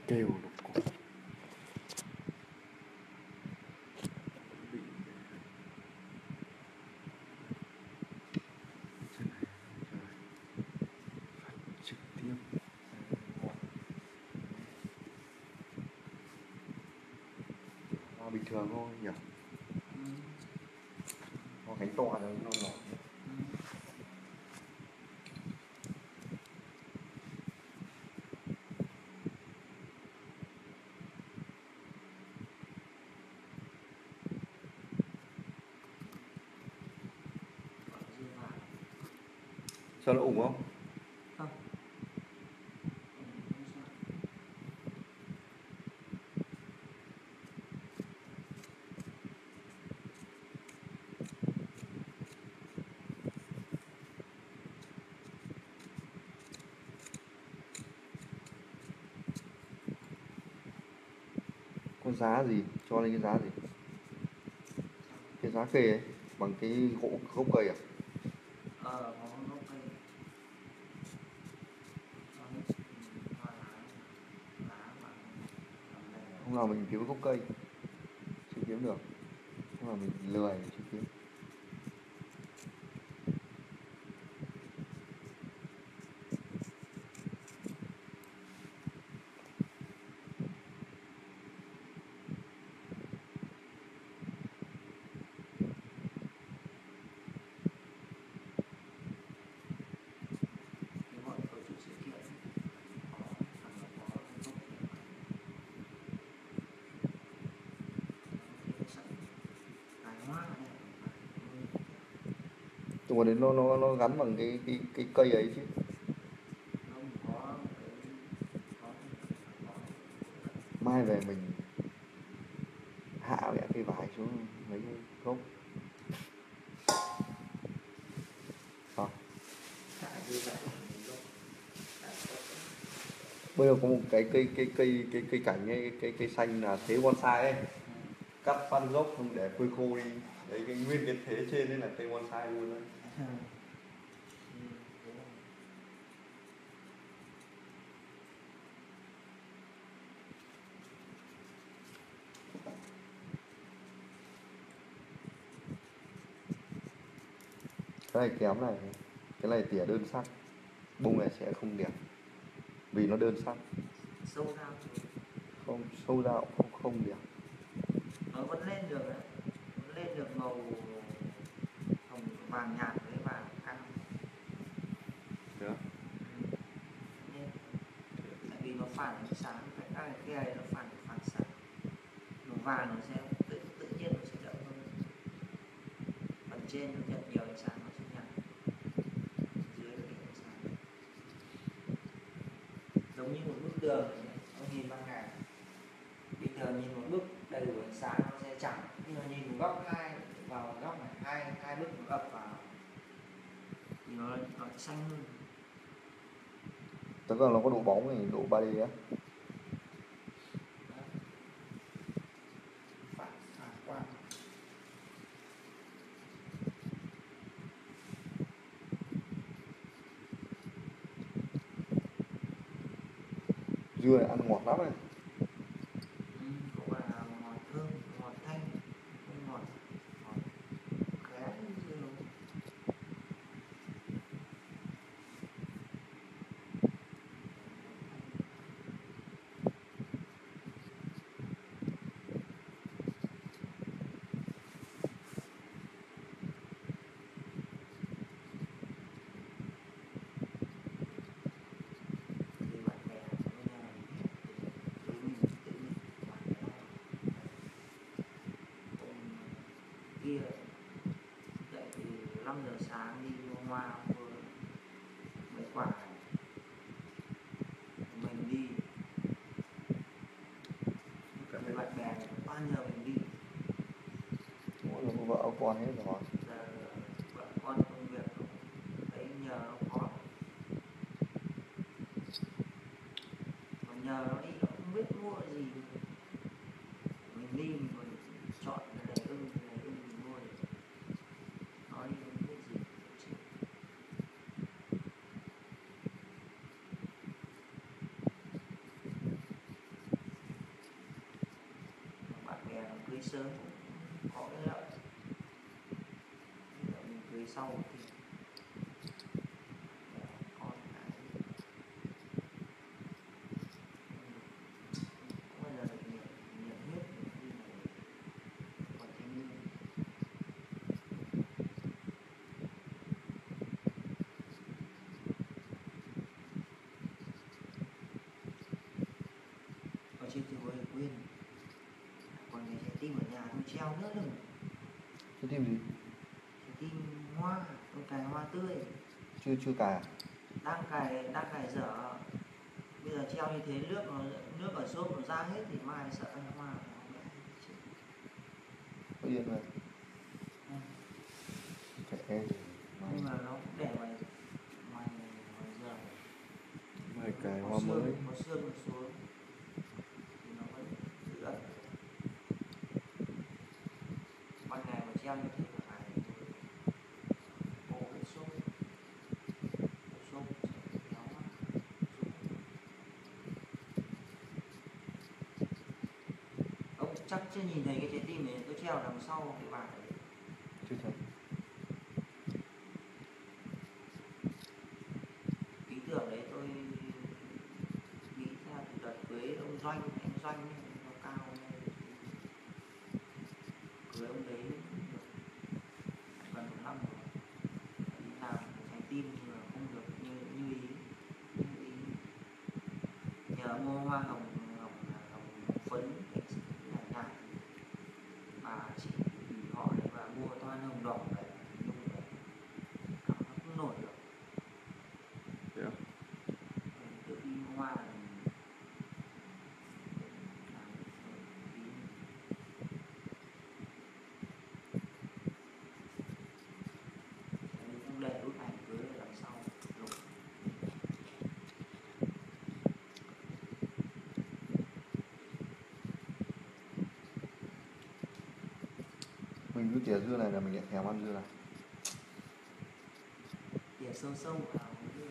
kêu lục cục. Trực tiếp bình thường thôi nhỉ. Có cánh to rồi nó nổi. Sao nó ủng không? Không. Có giá gì? Cho lên cái giá gì? Cái giá kê ấy, bằng cái gốc cây à? Có gốc cây. Hôm nào mình kiếm gốc cây chưa kiếm được, hôm nào mình lười chưa kiếm. Tụi đấy nó gắn bằng cái cây ấy chứ. Mai về mình hạ cái vải xuống mấy cái gốc. Bây giờ có một cái cây cảnh ấy, cây xanh là thế bonsai ấy. Cắt phát gốc không để phơi khô đi. Đấy cái nguyên cái thế trên đấy là cây bonsai luôn đấy. Cái này kém này, cái này tỉa đơn sắc, bông này sẽ không đẹp vì nó đơn sắc. Sâu dao Không sâu dao không đẹp. nó vẫn lên được đấy, vẫn lên được màu hồng vàng nhạt với vàng cam. Được. Tại vì nó phản ánh sáng, cái kia này nó phản xạ, màu vàng nó sẽ tự nhiên nó sẽ đậm hơn. Phần trên nó nhận nhiều ánh sáng nó sẽ nhạt, dưới nó ít ánh sáng. Giống như một bức tường nó nhìn ban ngày, bình thường nhìn một bức đầy đủ ánh sáng nó sẽ chẳng, nhưng mà nhìn một góc vào góc này hai bức nó ập vào thì nó xanh hơn. Tức là nó có độ bóng này, độ 3D á. Phản quang. Dưa này ăn ngọt lắm này. Cũng là ngọt thơm, ngọt thanh, không ngọt khé dưa lấu. Kia dậy từ 5 giờ sáng đi mua hoa mua mấy quả này. Mình đi với bạn bè bao giờ mình đi Mỗi người có vợ có con hết rồi. giờ vợ con công việc đấy nhờ nó khó, mà nhờ nó đi nó không biết mua gì, mình đi mình còn chọn cái này mình mua được, nó đi không biết gì. sớm cũng có cái lợi. Mình cưới sau thì con cái không bao giờ được nhiệt huyết khi mà còn thanh niên. Ở trên thì tôi quên, còn cái trái tim ở nhà tôi treo nữa rồi. Trái tim gì? Trái tim hoa, tôi cài hoa tươi. Chưa cài. Đang cài dở. Bây giờ treo như thế nước ở xốp nó ra hết thì mai sợ ăn hoa nó mẹ. Có yên rồi. Trẻ Nhưng mà nó cũng để ngoài giờ. Mai cài hoa mới. Có xương xuống thì nó vẫn giữ ẩm. Ban ngày mà treo như thế là phải cô cái xốp sẽ kéo ông chắc chưa nhìn thấy cái trái tim này tôi treo đằng sau cái bài đấy. Chưa thấy. Ý tưởng đấy tôi nghĩ ra từ đợt cưới ông Doanh, anh Doanh ấy, nó cao này. Cưới ông đấy được gần 1 năm rồi. Đi làm trái tim mà không được như ý. Nhờ mua hoa hồng phấn nhạt nhạt bà chị họ đấy và mua toan hồng đỏ đấy nhung đấy nó không nổi được. Yeah. Tự đi mua hoa không để bức ảnh cưới ở đằng sau đúng. Mình cứ tỉa dưa này là mình lại thèm ăn dưa này. Tỉa sâu sâu vào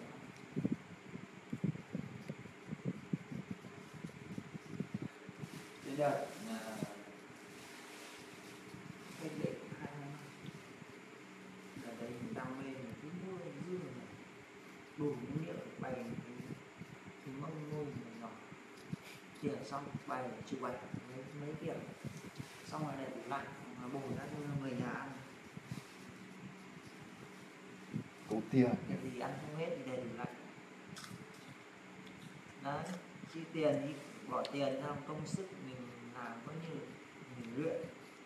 cái đợt cách định 2 năm ở đây mình đam mê mình cứ mua dưa này đủ nguyên liệu để bày cái mâm ngôi nhỏ tỉa xong bày chụp ảnh mấy kiểu xong rồi để tủ lạnh bổ ra cho người nhà ăn. Củ tia. Cái gì ăn không hết thì để tủ lạnh. Đấy, chi tiền đi bỏ tiền ra công sức mình làm có như mình luyện.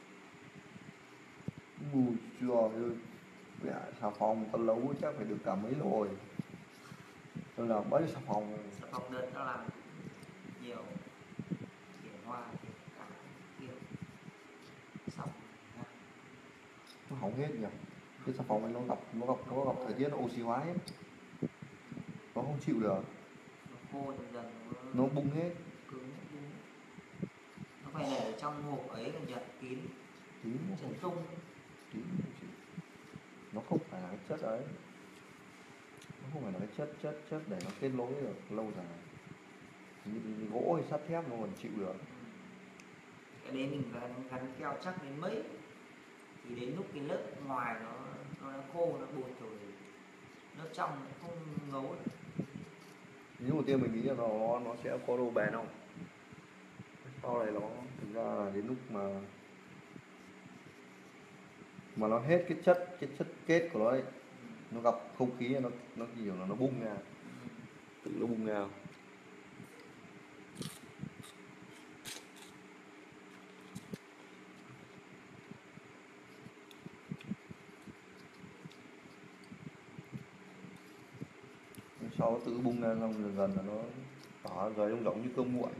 Ui trời ơi. Mẹ xà phòng tao lâu chắc phải được cả mấy rồi. Tôi làm bao nhiêu xà phòng. Xà phòng đợt nó làm nhiều kiểu hoa kiểu cả kiểu xong Nó hỏng hết nhỉ. Cái xà phòng này nó gặp thời tiết nó oxy hóa hết. Nó không chịu được. nó khô dần dần Nó bung hết. cứng bung. Nó phải để ở trong hộp ấy là nhật kín chân không. Nó không phải là cái chất ấy. Nó không phải là cái chất để nó kết nối được lâu dài. Như gỗ hay sắt thép nó còn chịu được. Cái đấy mình gắn keo chắc đến mấy thì đến lúc cái lớp ngoài nó đã khô nó bột rồi lớp trong nó không ngấu được. Nhưng đầu tiên mình nghĩ là nó sẽ có độ bền không. Sau này nó thực ra là đến lúc mà nó hết cái chất kết của nó ấy, nó gặp không khí nó kiểu là nó bung ra, tự nó bung ra. Sau nó tự bung ra xong dần dần là nó tỏ rồi giống như cơm nguội.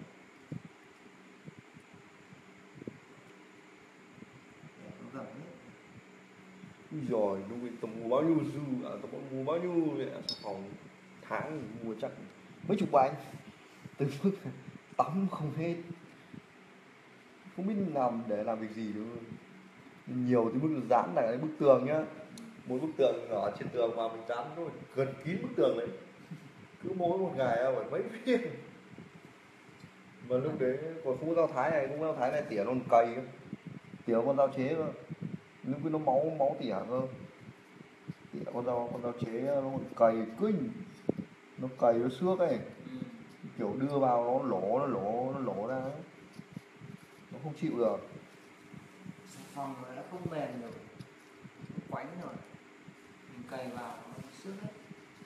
Rồi lúc ấy tao mua bao nhiêu tao mua bao nhiêu xà phòng tháng mua chắc mấy chục bánh, từ mức tắm không hết, không biết làm để làm việc gì nữa, nhiều tới mức dán lại cái bức tường nhá, một bức tường ở trên tường mà mình dán thôi gần kín bức tường đấy, cứ mỗi một ngày phải mấy viên. Và lúc đấy còn không có dao thái này tỉa nó cày tỉa con dao chế cơ, lúc cái nó máu tỉa cơ, tỉa con dao chế nó còn cày kinh, nó cày nó xước ấy, kiểu đưa vào nó lỗ ra ấy. Nó không chịu được. Phòng nó đã không mềm rồi, quánh rồi, mình cày vào nó xước hết.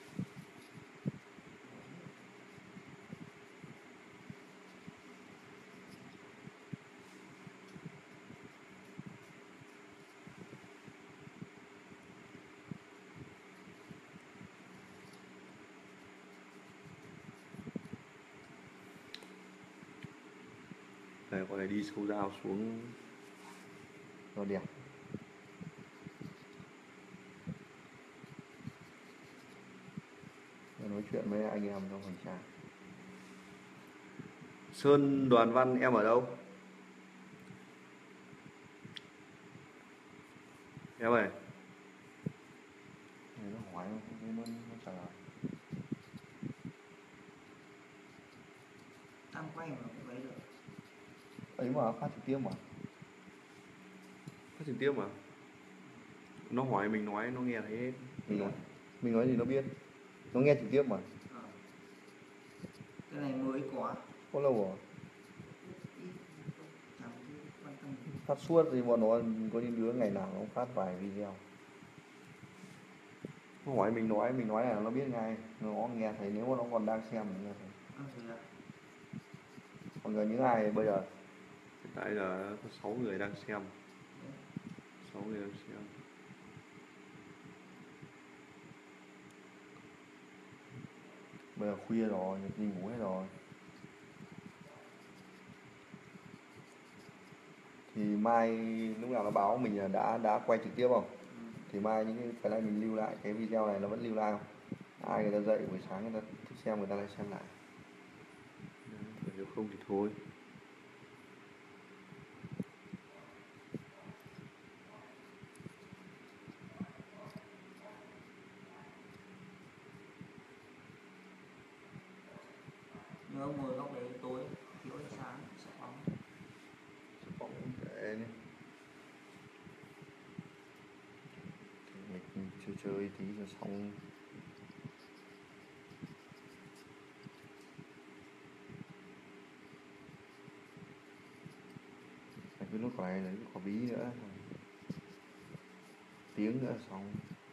Đây, con này đi sâu dao xuống nó đẹp. Nói chuyện với anh em trong phòng trà. Sơn Đoàn Văn em ở đâu? Em ơi. Nó hỏi nó trả lời. Tam quay mà cũng lấy được. Ấy mà phát trực tiếp mà. Phát trực tiếp mà. Nó hỏi mình nói nó nghe thấy hết. Mình nói gì nó biết. Nó nghe trực tiếp mà. Cái này mới quá. Có lâu rồi. Chẳng quan tâm. Phát suốt thì bọn nó có những đứa ngày nào nó cũng phát vài video. Nó hỏi mình nói là nó biết ngay. Nó nghe thấy nếu mà nó còn đang xem thì nghe thấy. Còn giờ những ai bây giờ hiện tại là có 6 người đang xem. 6 người đang xem. Bây giờ khuya rồi, Nhật đi ngủ hết rồi. Thì mai lúc nào nó báo mình là đã quay trực tiếp không? Thì mai những cái này mình lưu lại cái video này nó vẫn lưu lại không? Ai người ta dậy buổi sáng người ta thích xem người ta lại xem lại. Nếu không thì thôi. Nhớ ngồi góc đấy tối thiếu ánh sáng sẽ bóng. Sẽ bóng để nhé. Mình chơi tí rồi xong. Cái nút này lấy quả bí nữa. Tiếng nữa xong.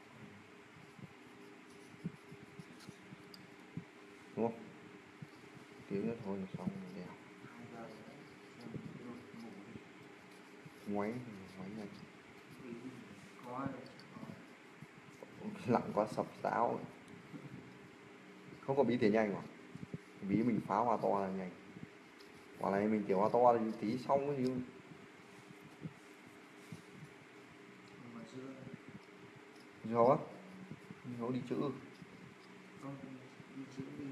Đúng không? Tiếng nữa thôi là xong rồi đẹp. Ngoáy nhanh. Lặng quá sập sáo. Không có bí thì nhanh mà. Bí mình phá hoa to là nhanh. Quả này mình kiểu hoa to thì tí xong cái gì. Dưa á? Nó đi chữ. Không, đi chữ đi.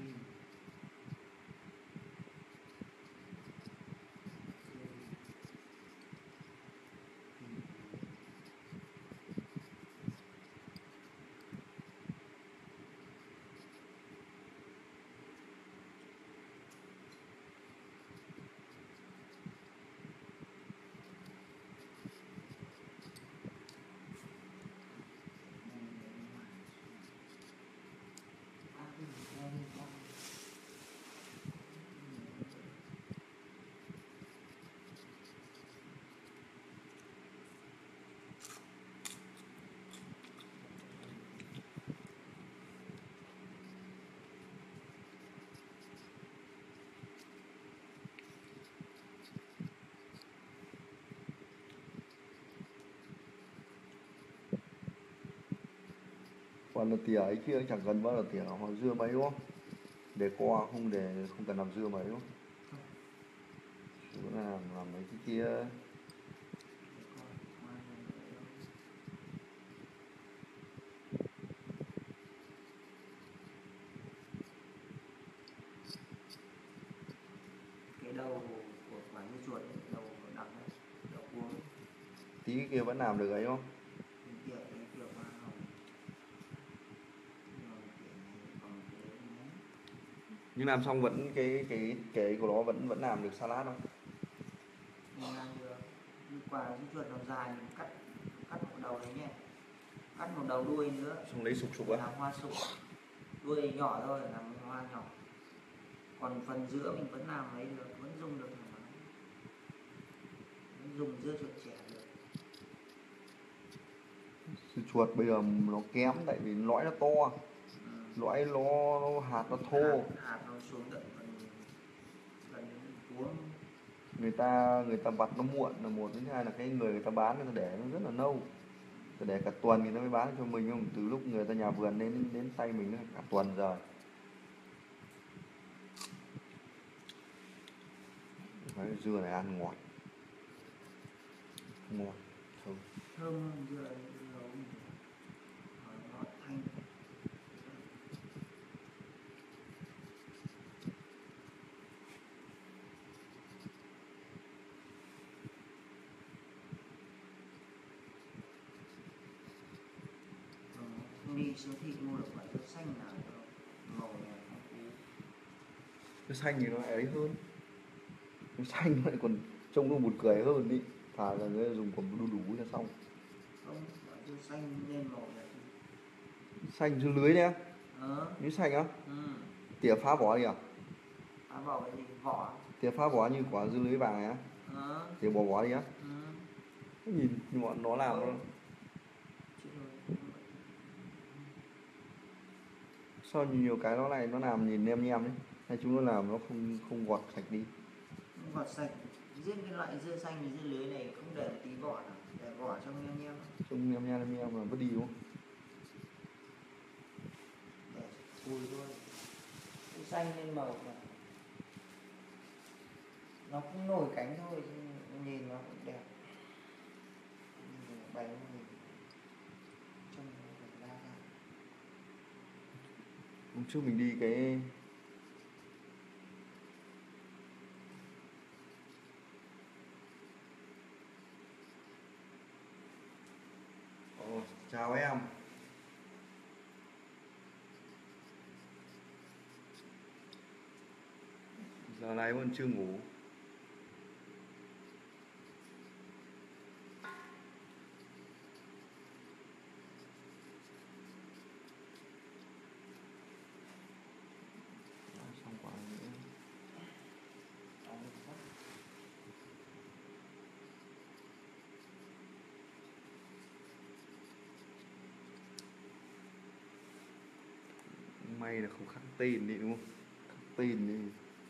Còn là tỉa ấy kia chẳng cần bao là tỉa hoặc dưa mấy đúng không? Để qua không cần làm dưa mấy đúng không? Chứ làm mấy cái kia. Cái đầu của quả như chuột ấy, đầu đằng ấy, đầu cuống. Tí cái kia vẫn làm được ấy không? Cái kiểu hoa hồng. Nhưng làm xong vẫn cái của nó vẫn làm được salad không? Mình làm được. Như quả con chuột nó dài mình cắt một đầu đấy nhé, cắt một đầu đuôi nữa Xong lấy sục sục làm á. hoa sục, đuôi nhỏ thôi làm hoa nhỏ, còn phần giữa mình vẫn làm lấy được, vẫn dùng được, vẫn dùng dưa chuột trẻ được. Chuột bây giờ nó kém tại vì lõi nó to, lõi nó hạt nó thô, hạt nó xuống tận gần đến cuống. người ta vặt nó muộn là một, thứ hai là cái người ta bán người ta để nó rất là lâu, ta để cả tuần người ta mới bán cho mình, không từ lúc người ta nhà vườn đến tay mình nó cả tuần rồi. Cái dưa này ăn ngọt, ngọt thơm. Thơm hơn dưa ấy, nó thanh. Đi siêu thị mua được loại dưa xanh nào màu này phong phú. Cái xanh thì nó ấy hơn, cái xanh nó lại còn trông nó buồn cười hơn đi, thà là người dùng còn đu đủ là xong. Không, loại dưa xanh lên màu này. Xanh dưa lưới đấy á? Miếng xanh á? Tỉa phá vỏ đi à? Phá vỏ cái gì? Vỏ. Tỉa phá vỏ như quả dưa lưới vàng á? Tỉa bỏ vỏ đi á? Nhìn bọn nó làm nó. Sao nhiều cái nó này nó làm nhìn nhem nhem đấy, hay chúng nó làm nó không gọt sạch đi? Không gọt sạch. Riêng cái loại dưa xanh với dưa lưới này không để tí vỏ nào, để vỏ trong nhem nhem. Trong nhem nhem là vứt đi đúng không? Để cùi thôi. Dưa xanh lên màu mà nó cũng nổi cánh thôi, nhìn nó cũng đẹp. Bánh nhìn trông nó đa dạng. Hôm trước mình đi cái chào em. Giờ này vẫn chưa ngủ. Xong quả nữa. May là không khắc tên đi đúng không? Khắc tên đi.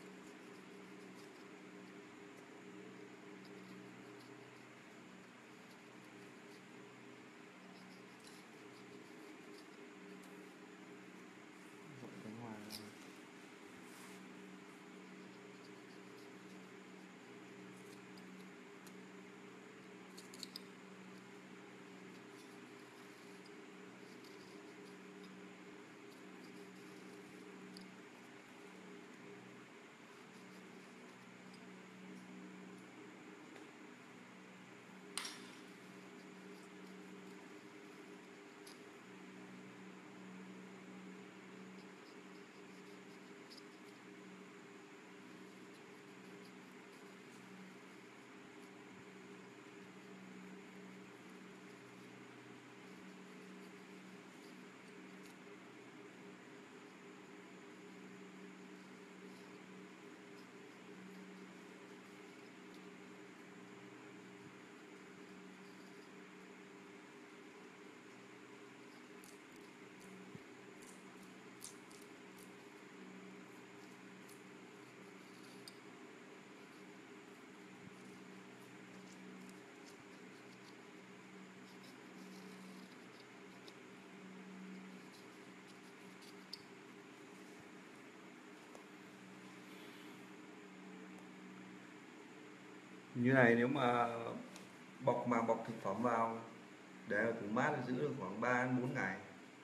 Như này nếu mà bọc thực phẩm vào để ở tủ mát thì giữ được khoảng 3 đến 4 ngày.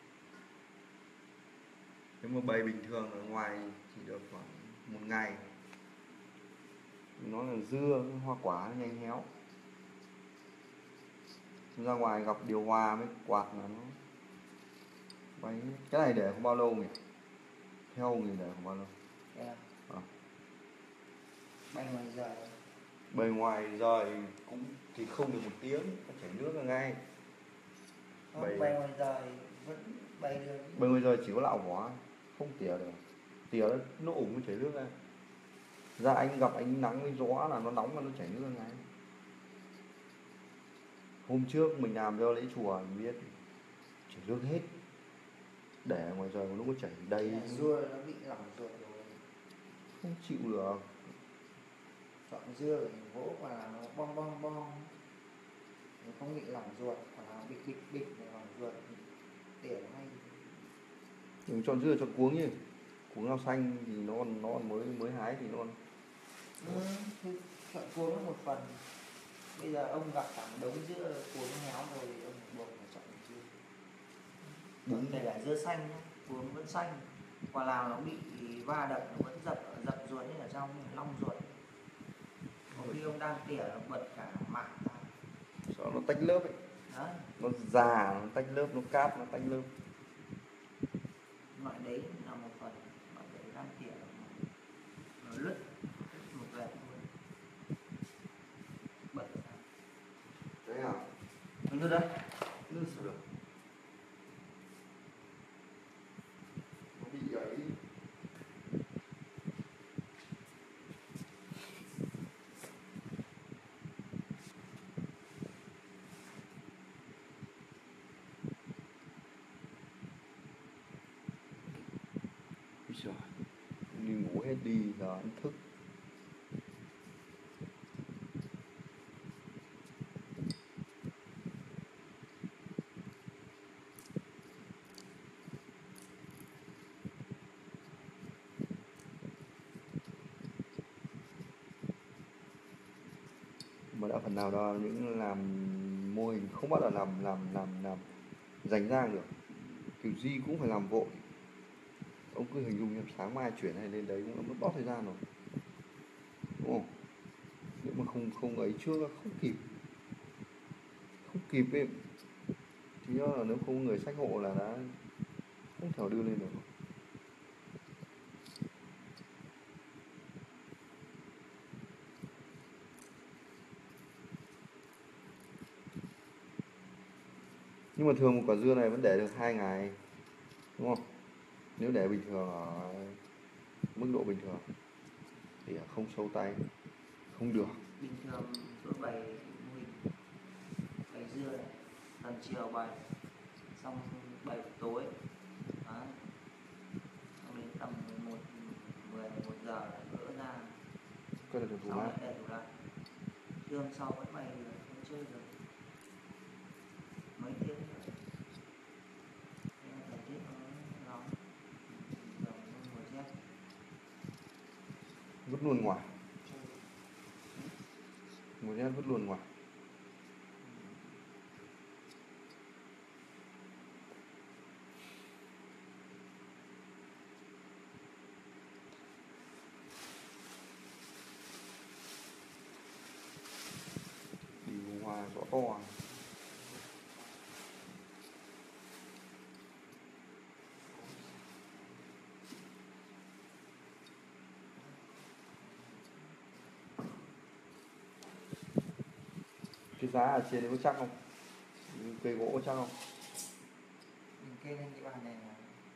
Nếu mà bày bình thường ở ngoài chỉ được khoảng 1 ngày. Nó là dưa, hoa quả nhanh héo. Ra ngoài gặp điều hòa với quạt là nó bay. Cái này để không bao lâu nhỉ? Theo người để không bao lâu? Bay ngoài giờ. Bề ngoài rời cũng thì không được 1 tiếng nó chảy nước ra ngay. Bay ngoài rời vẫn bay được. Bề ngoài rời chỉ có lạo vỏ, không tỉa được. Tỉa nó ủng nó chảy nước ra. Ra anh gặp ánh nắng với gió là nó nóng là nó chảy nước ra ngay. Hôm trước mình làm cho lễ chùa mình biết chảy nước hết. Để ngoài trời nó có chảy đầy. Dưa nó bị lỏng ruột rồi. Không chịu được. Chọn dưa rồi vỗ vào là nó bong bong bong. Nó không bị lỏng ruột, còn nó bị bịch lỏng ruột tỉa hay. Đừng chọn dưa chọn cuống nhỉ. Cuống rau xanh thì nó còn mới hái thì nó còn. Chọn cuống là một phần. Bây giờ ông gặp cả đống dưa cuống héo rồi ông buộc phải chọn dưa. Đúng kể cả dưa xanh nhá, cuống vẫn xanh. Quả nào nó bị va đập nó vẫn dập ruột như ở trong long ruột. Có khi ông đang tỉa nó bật cả mạng ra. Sợ nó tách lớp ấy. Đấy. Nó già, nó tách lớp, nó cát, nó tách lớp. Loại đấy là một phần, loại đấy đang tỉa nó lứt một vệt luôn. Bật ra. Đấy hả? Nó lứt đấy. Lứt sao được? Nó bị ấy. Trời, đi ngủ hết đi giờ anh thức. Mà đã phần nào đó những làm mô hình không bao giờ làm rành rang được, kiểu gì cũng phải làm vội. Ông cứ hình dung em sáng mai chuyển này lên đấy cũng là mất bó thời gian rồi, đúng không? Nếu mà không ấy chưa không kịp em thì là nếu không có người xách hộ là đã không thể đưa lên được. Nhưng mà thường một quả dưa này vẫn để được 2 ngày, đúng không? Nếu để bình thường ở mức độ bình thường thì không sâu tay không được. Bình thường tôi bày mô hình bày dưa này, tầm chiều bày xong bày tối. Đấy. Xong đến tầm 11 giờ lại gỡ ra. Cái này là Sau lại để tủ lạnh. Chứ hôm sau vẫn bày được, vẫn chơi được mấy tiếng nữa. Thời tiết nó nóng, giờ mùa rét. Vứt luôn ngoài, mùa rét vứt luôn ngoài. Đi hoa rõ to. Cái giá ở trên đấy có chắc không? Cây gỗ có chắc không? Mình kê lên cái bàn này là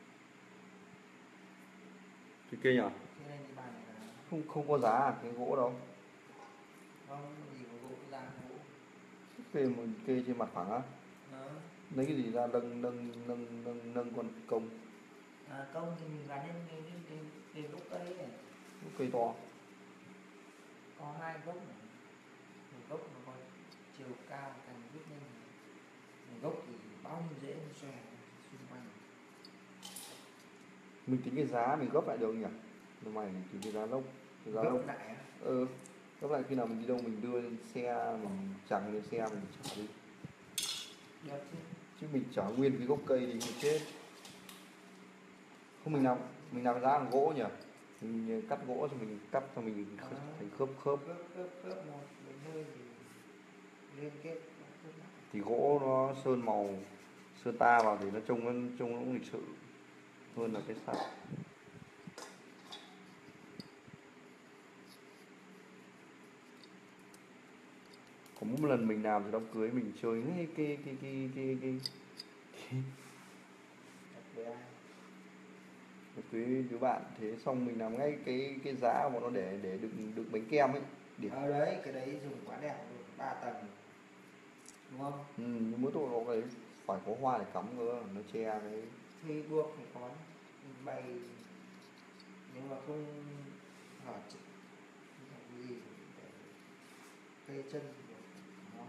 Cái cây nhỉ? kê lên cái bàn này là Không có giá à, cái gỗ đâu? không gì mà gỗ ra gỗ. Cây trên mặt phẳng á? Đó. Lấy cái gì ra nâng con công? Công thì mình gắn lên cái gốc cây này. Cây to. Có 2 gốc này. Một gốc nó có chiều cao cành vút lên. Một gốc thì bao nhiêu rễ nó xòe xung quanh. Mình tính cái giá mình gấp lại được nhỉ? Nhưng mà mình tính cái giá lốc. Gốc lại á? Gấp lại khi nào mình đi đâu mình đưa lên xe, mình chẳng lên xe mình chở đi. Được chứ. Chứ mình chở nguyên cái gốc cây đi thì chết. Không, mình làm giá bằng gỗ nhỉ? Mình cắt gỗ cho mình cắt cho mình thành khớp khớp một nơi thì liên kết thì gỗ nó sơn ta vào thì nó trông nó cũng lịch sự hơn là cái sắt. Có một lần mình làm thì đám cưới mình chơi ngay Thật với ai? đám cưới đứa bạn, thế xong mình làm ngay cái giá của bọn nó để đựng bánh kem ấy. Điểm. Đấy, cái đấy dùng quá đẹp luôn, 3 tầng. Đúng không? Nhưng mỗi tội nó cái phải có hoa để cắm cơ, nó che cái. Thì buộc phải có bày, nhưng mà không hở gì để cây chân thì được. Đó.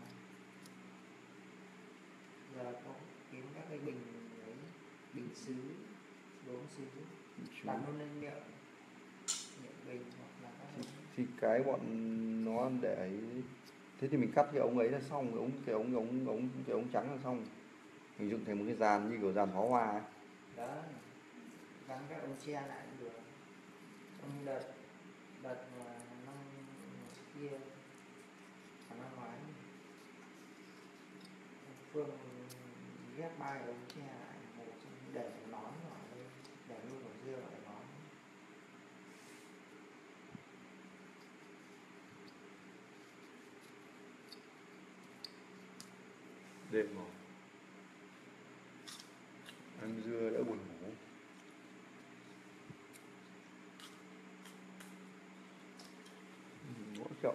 Giờ có kiếm các cái bình ấy, bình sứ, đốm sứ, đặt luôn lên miệng bình hoặc là các Thì cái bọn nó để ấy. Thế thì mình cắt cái ống ấy là xong, cái ống trắng là xong. Mình dựng thành một cái dàn như kiểu dàn pháo hoa ấy. đó, gắn các ống tre lại cũng được. Trong đợt mà năm kia, năm ngoái Phương ghép 3 ống tre lại, một để nón vào đây, để luôn ở dưa vào nón. Đêm rồi ăn dưa đã buồn ngủ. Ngõ chậm.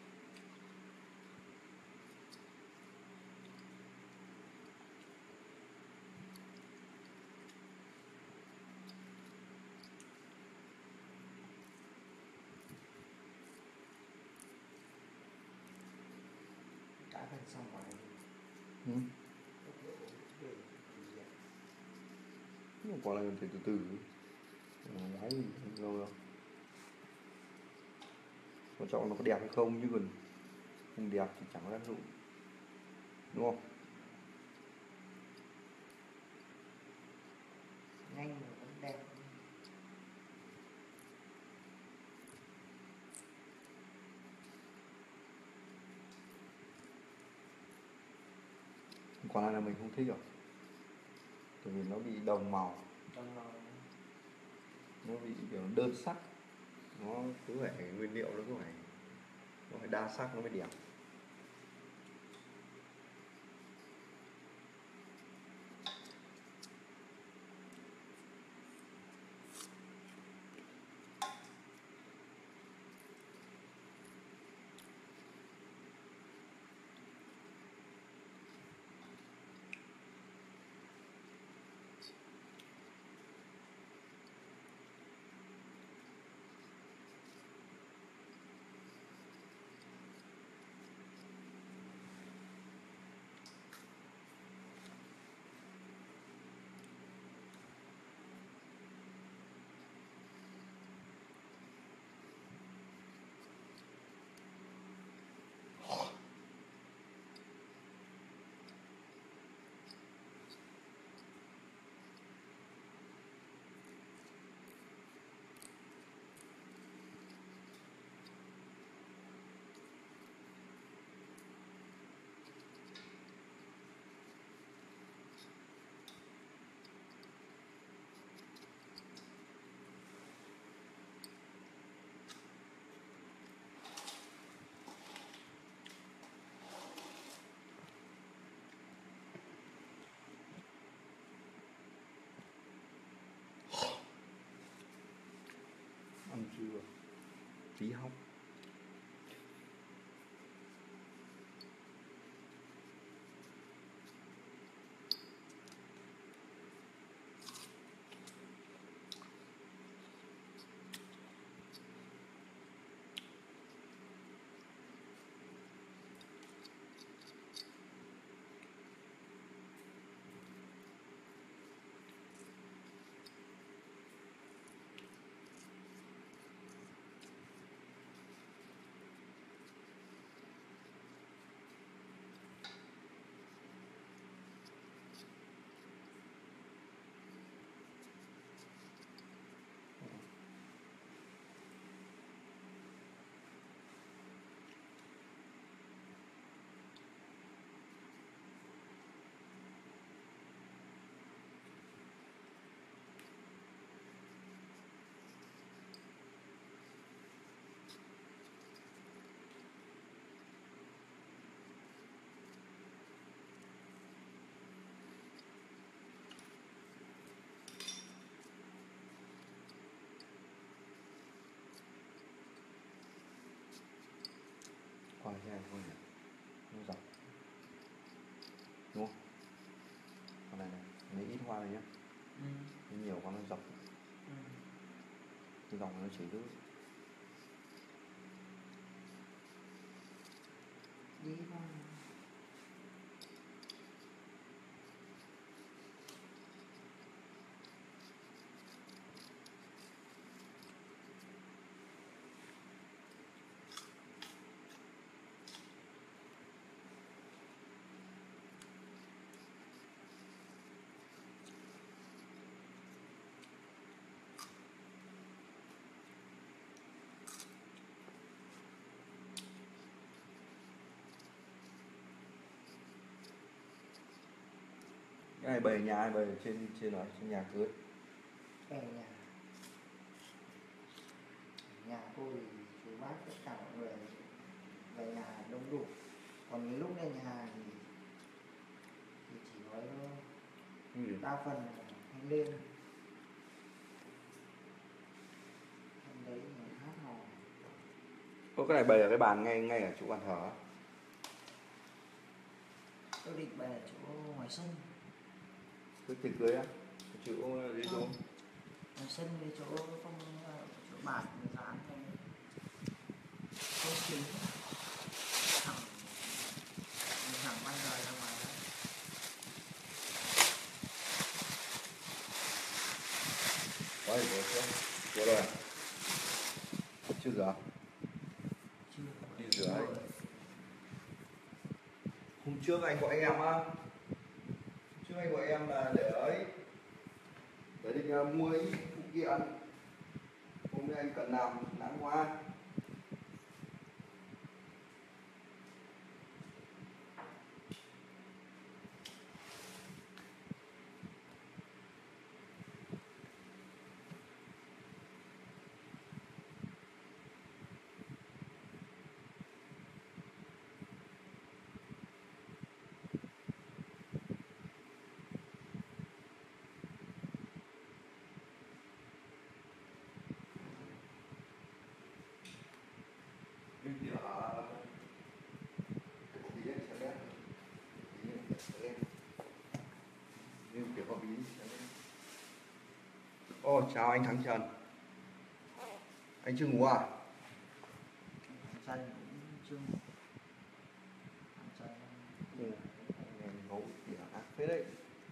Đã gần xong rồi. Nhưng quả này mình phải từ từ. Máy gì lâu đâu. Quan trọng nó có đẹp hay không, chứ còn không đẹp thì chẳng có tác dụng, đúng không? Nhanh mà vẫn đẹp. Quả này là mình không thích rồi, tại vì nó bị đồng màu, nó bị kiểu đơn sắc, nó cứ phải nguyên liệu nó phải đa sắc nó mới đẹp. Ăn chưa? Tí hóc. thế này thôi nhỉ, nó dọc đúng không? Con này này lấy ít hoa này nhá, nhiều quá nó dọc, cái dòng nó chỉ đỡ. Đi vào. Cái này bày nhà ai bày ở trên đó, trên nhà cưới? Về nhà tôi thì chú bác tất cả mọi người về nhà đông đủ, còn những lúc lên nhà thì chỉ nói đa phần là anh lên anh đấy là hát hò. Có cái này bày ở cái bàn ngay ngay ở chỗ bàn thờ. Tôi định bày ở chỗ ngoài sân. Cái tiệc cưới á? Chỗ gì chỗ? Ngoài sân với chỗ không chỗ bàn người dán này không chính thẳng thẳng ban đời ra ngoài đó. Có gì chưa? Chưa rồi à? Chưa rửa? Chưa. Đi rửa ấy. Hôm trước anh gọi em á. Trước anh gọi em là để ấy, để định mua ít phụ kiện. Hôm nay anh cần làm nắng quá. Ô, chào anh Thắng Trần. Anh chưa ngủ à? Thằng Trần cũng chưa. Thằng Trần Em ngủ thì ác phết đấy.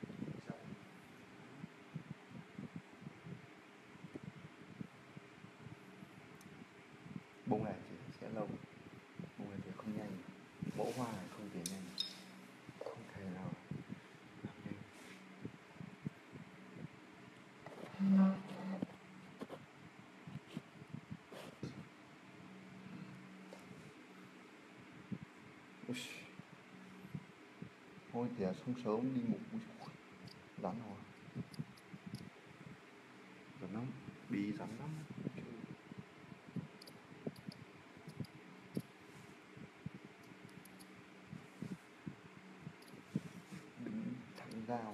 Bông này thì sẽ lâu, bông này thì không nhanh, mẫu hoa này không thể nhanh, không thể nào làm nhanh. Thôi thì sáng sớm đi ngủ rắn rồi, rắn lắm, bị rắn lắm. Đứng thẳng dao.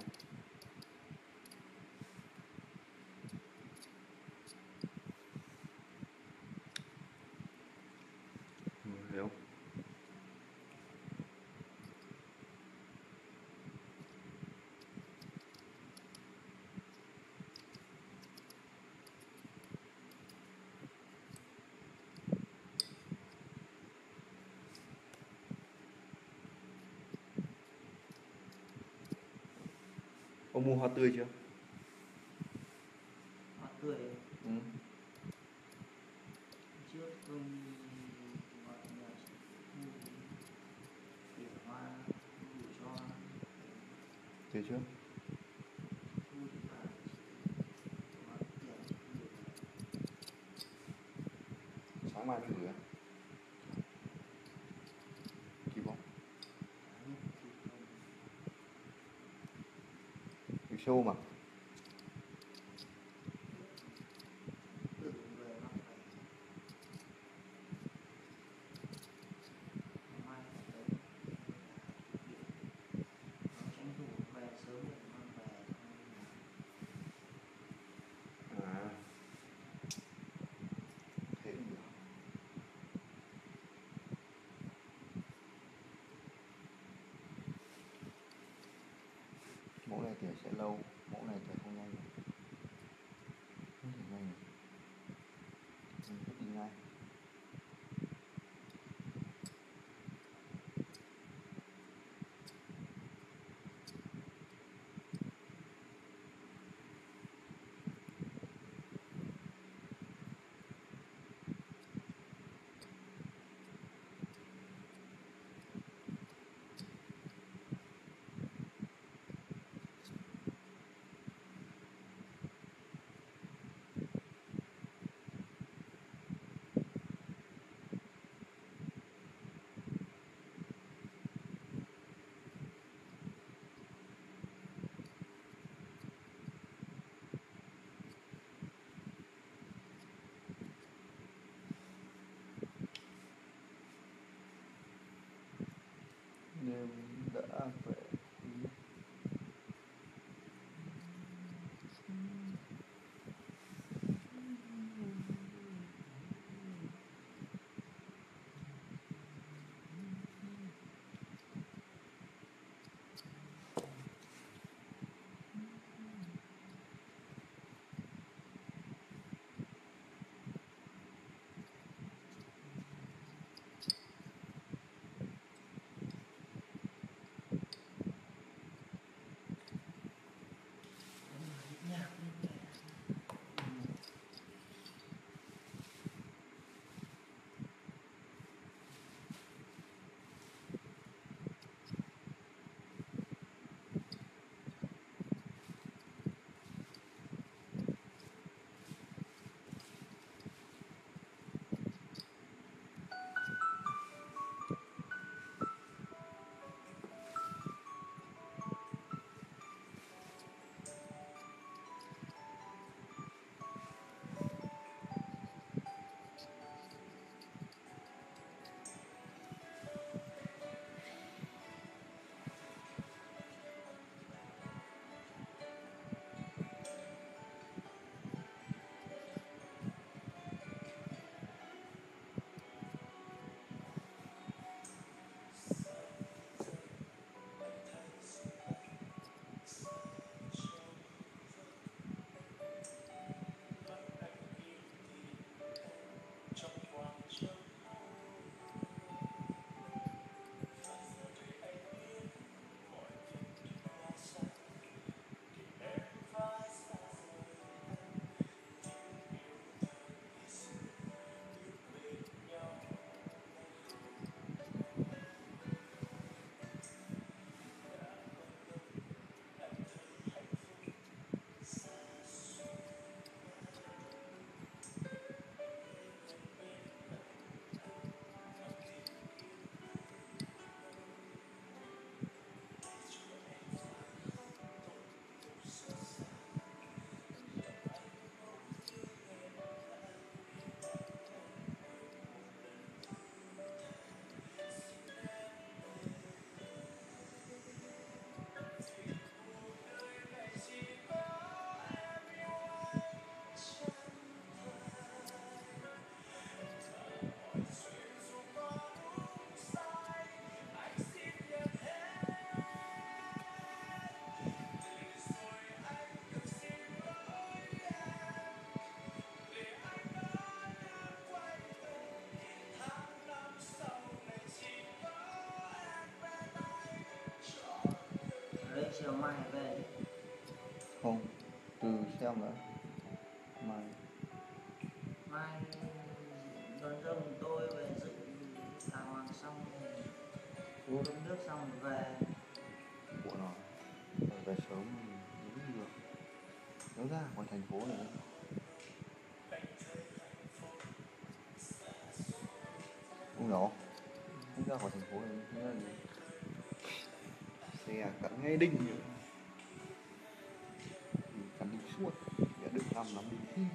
Hiểu. Ông mua hoa tươi chưa? hoa tươi. Ừ. Trước tôi gọi là mua tỉa hoa gửi cho Thấy chưa? thu thì phải hoa tiền gửi Sáng mai mới gửi á? Kịp không? nhất thì không Gửi show mà. tự người nó phải mai phải tới nó tranh thủ về sớm để mang về À, thế cũng được. mẫu này thì sẽ lâu, mẫu này thì không nhanh, không thể nhanh, mình vứt đi ngay. Đêm đã về. nhạc lên nhẹ. Đấy, chiều mai về chứ. Không, từ xem nữa. Mai Mai đón rồng tôi về dự đàng hoàng xong rồi uống nước xong rồi về. của nó về sớm đúng được. Nó ra ngoài thành phố này không nhỏ, không ra khỏi thành phố này nghĩa là gì? Xe cắn ngay đinh vậy, cắn đinh suốt để được năm lắm đi thi.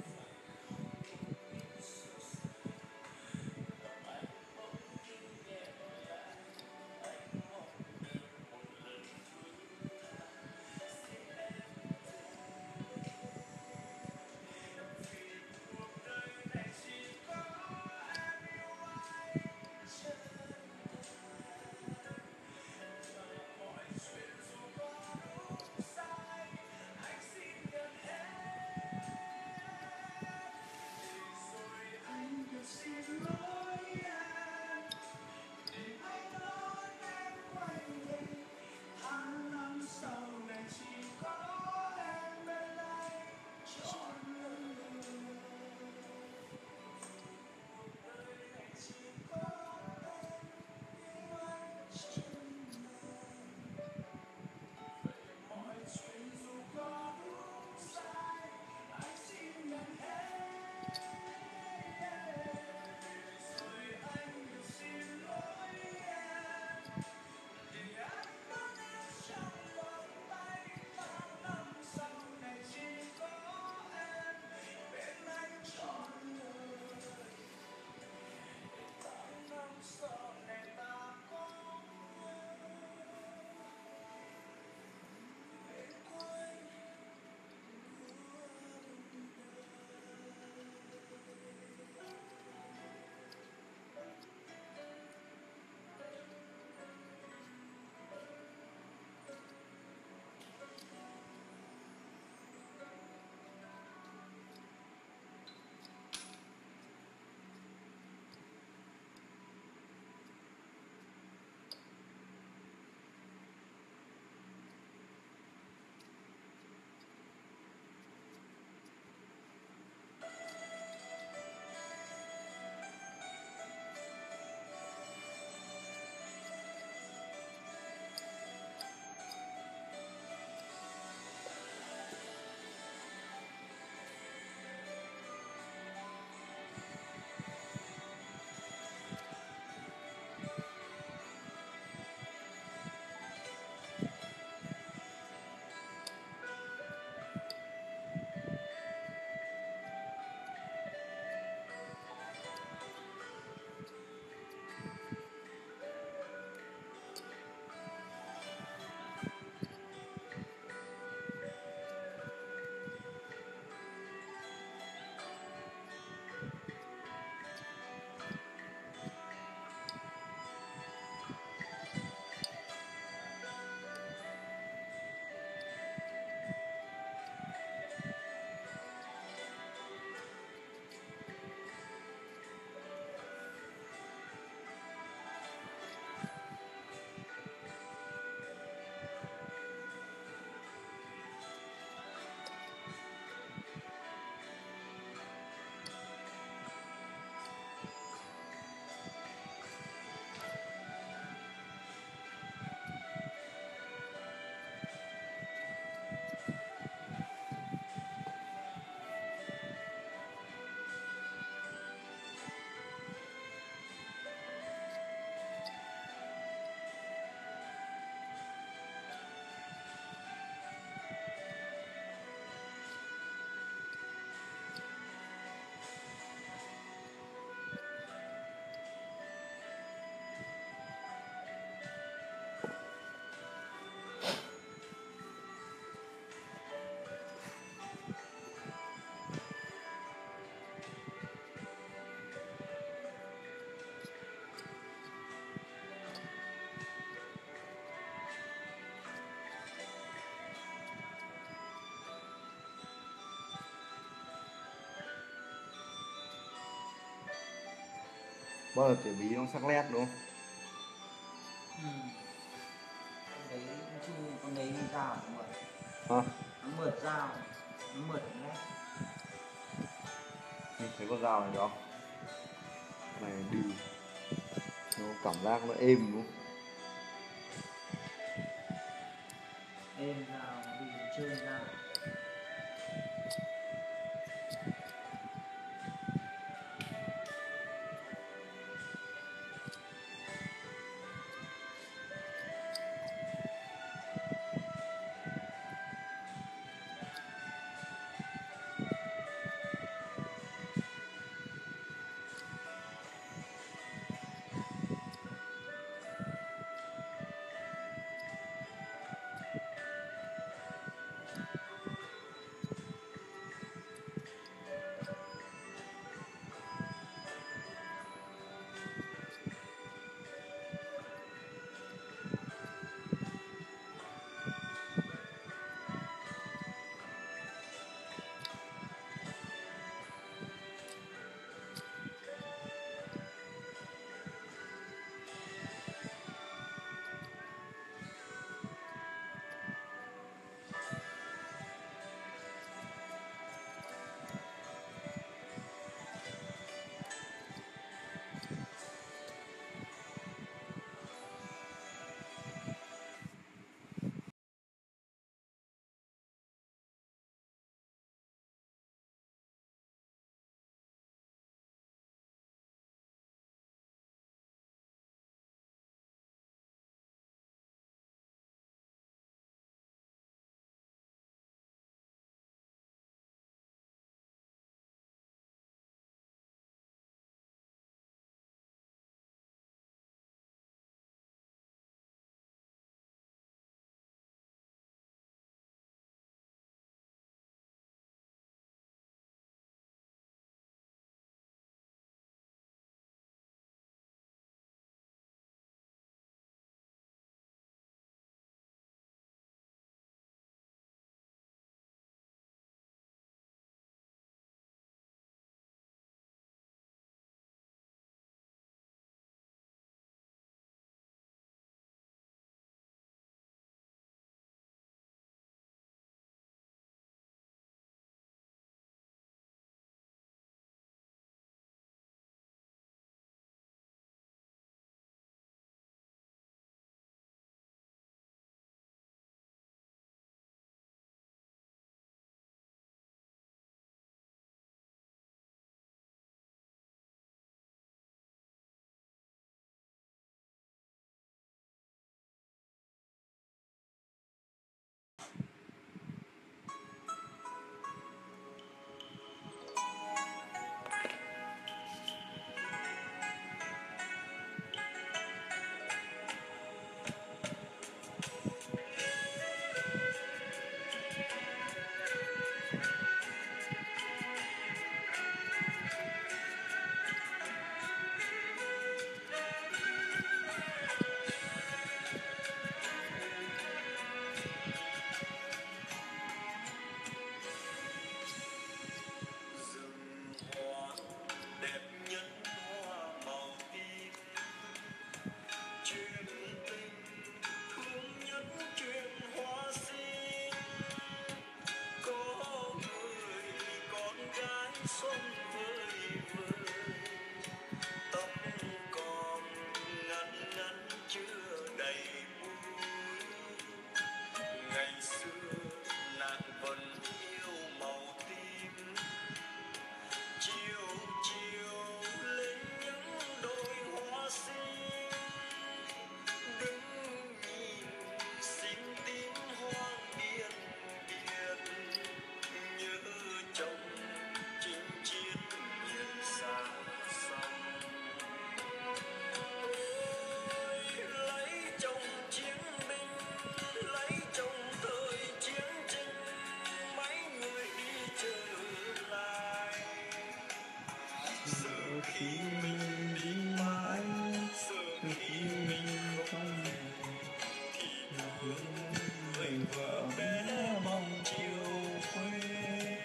bao giờ tiểu bí nó sắc nét đúng không? Con đấy chứ con đấy dao nó mượt. Hả? Nó mượt dao, nó mượt nét. Nhìn thấy con dao này được không? Này đi, nó cảm giác nó êm đúng không? Êm dao, đi chơi dao.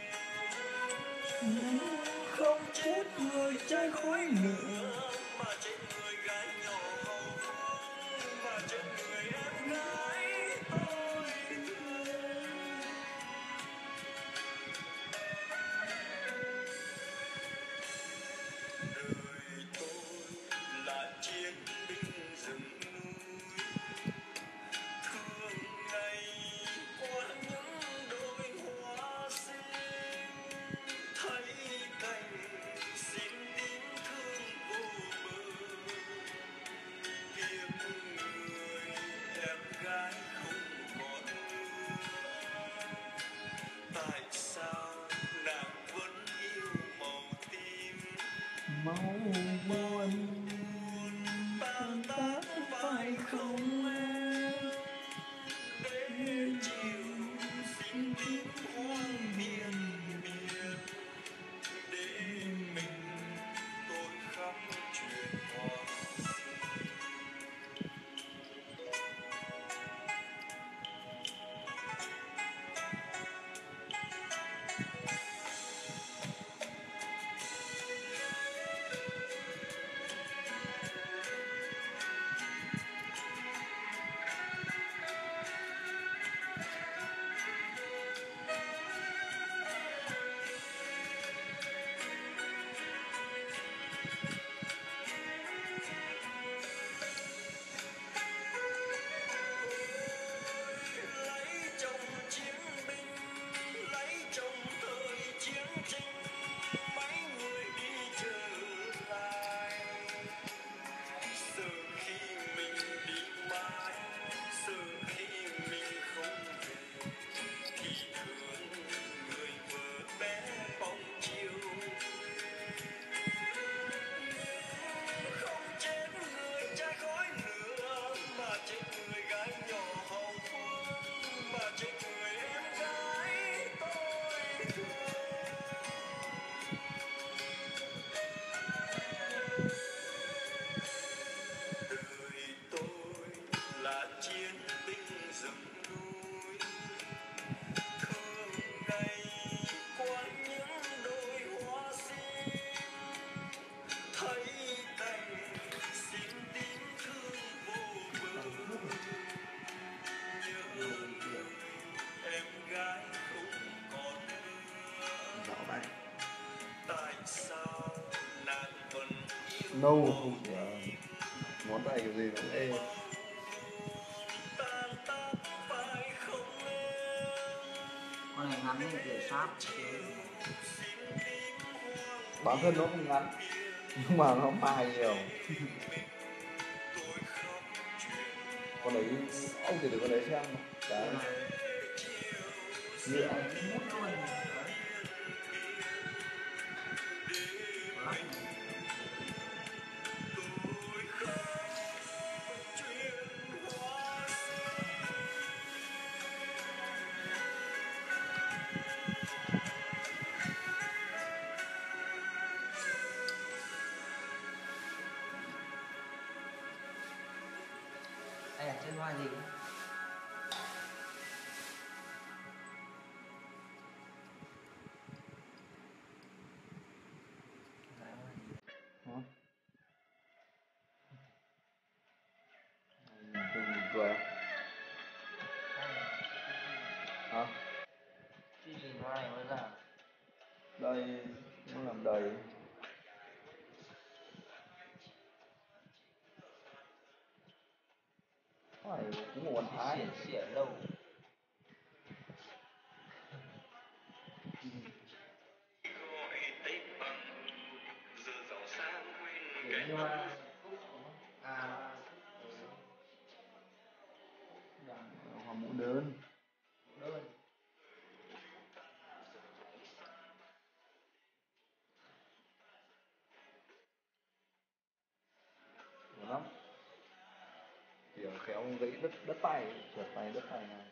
Không chết người cháy khói lửa Nâu không thể ngón tay kiểu gì nó cũng ê. Con này ngắn nên kiểu sáp chứ. Bản thân nó không ngắn nhưng mà nó mài nhiều. Con đấy ông thể được con đấy xem cái Nhựa mút luôn đấy. Lắc này. Đây là trên hoa gì? hả? Đừng cười hả? Chương trình hoa này bao giờ? Đây nó làm đầy. Phải cũng một con thái. Xỉa xỉa lâu. Kiểu như hoa cúc đúng không? À, Hoa mũ đơn. đơn. Được lắm. Kiểu khéo gãy đất tay, trượt tay đất tay này.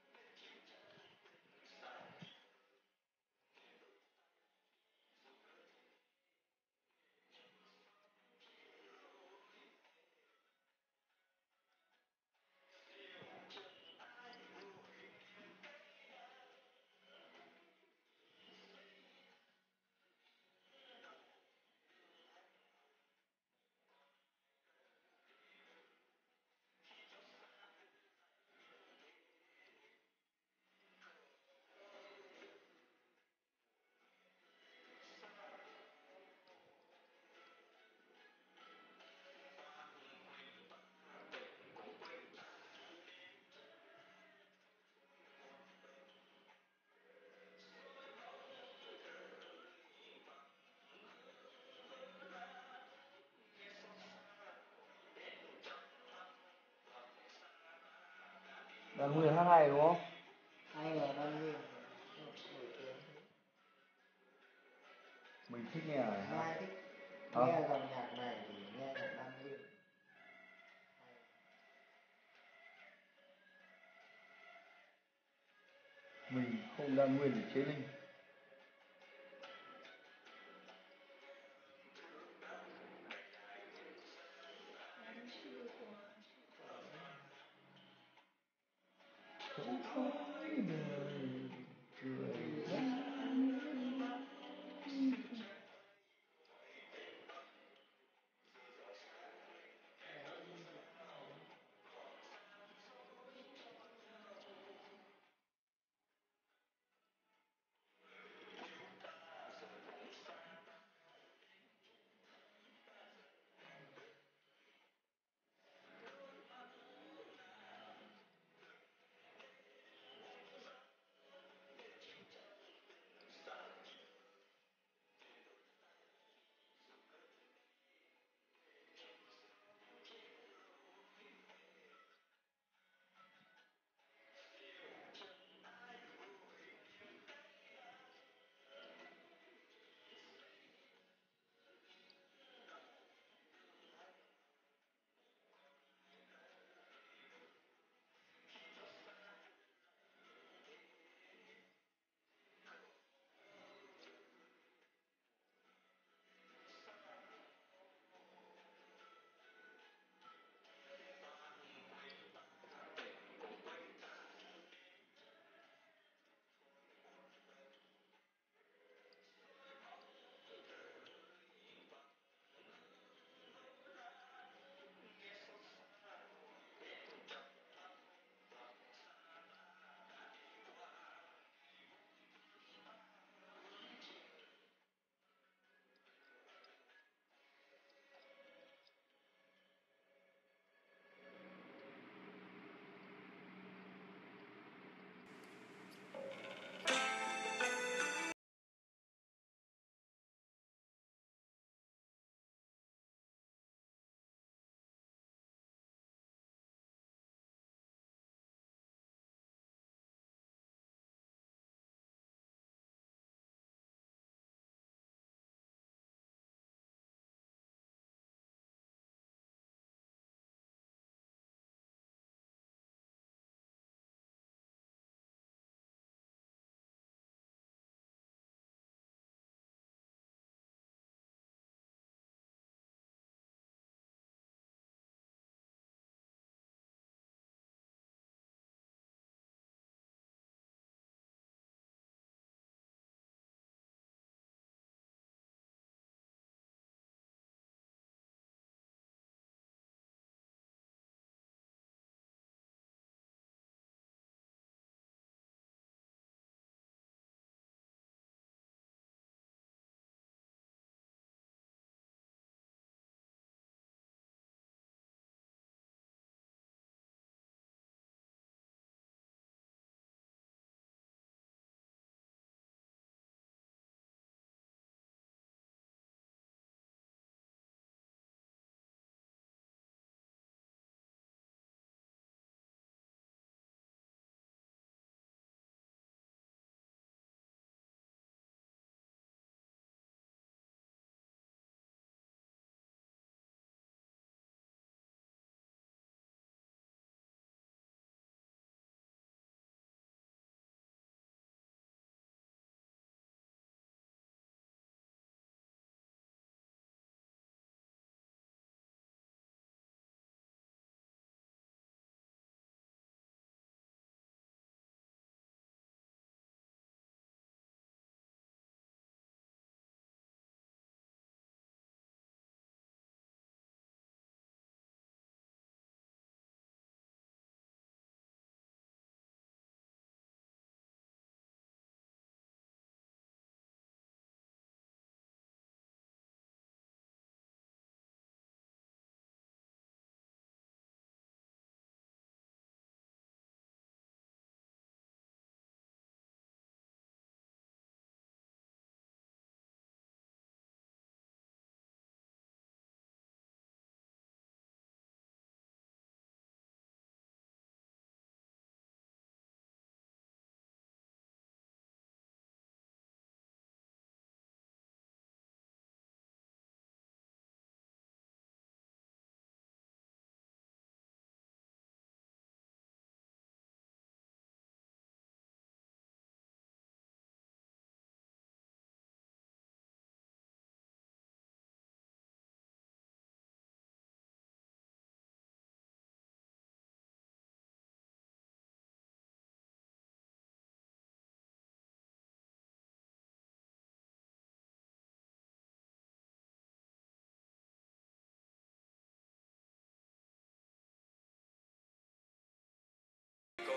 Đang Nguyên hát hay đúng không? Hay là đang nguyên nổi tiếng. Mình thích nghe này Mai hả? thích Hả? nghe dòng nhạc này thì nghe nhạc Đan Nguyên. Mình không Đan Nguyên thì chế linh.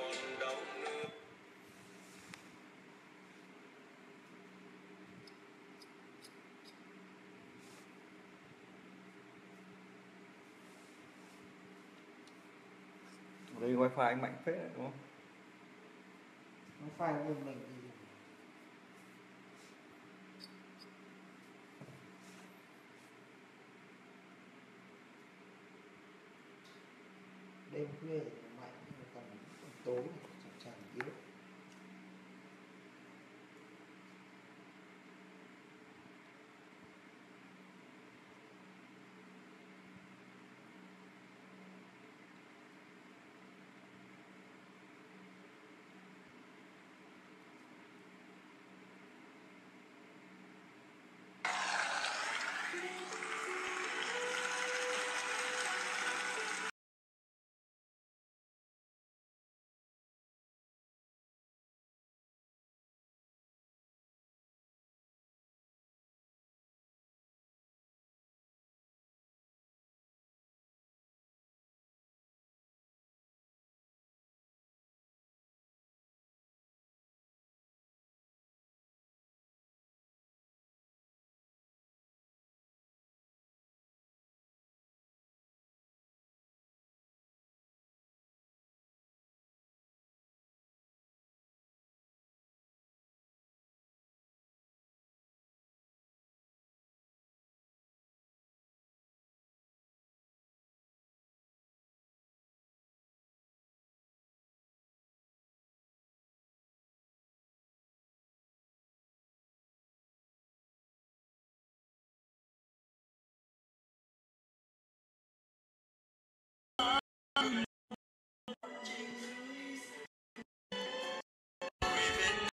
Đây wifi anh mạnh phết đấy, đúng không? Nó file của mình thì đêm khuya thì nó mạnh, nhưng mà tầm tối thì chập chờn yếu.